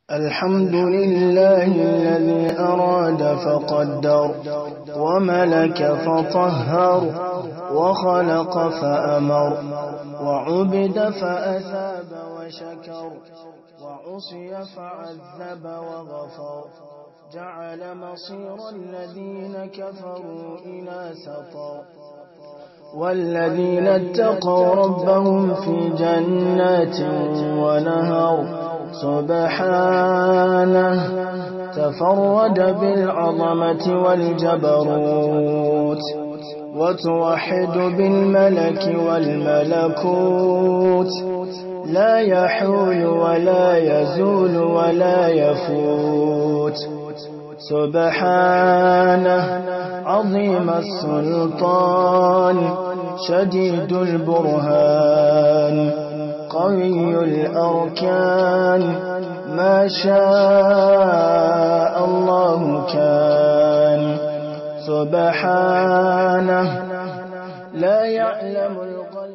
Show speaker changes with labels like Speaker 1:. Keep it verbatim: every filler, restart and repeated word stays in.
Speaker 1: الحمد لله الذي أراد فقدر وملك فطهر وخلق فأمر وعبد فأثاب وشكر وعصي فعذب وغفر جعل مصير الذين كفروا إلى سطر والذين اتقوا ربهم في جنات ونهر سبحانه تفرد بالعظمة والجبروت وتوحد بالملك والملكوت لا يحول ولا يزول ولا يفوت سبحانه عظيم السلطان شديد البرهان قوي الأركان ما شاء الله كان سبحانه لا يعلم الغيب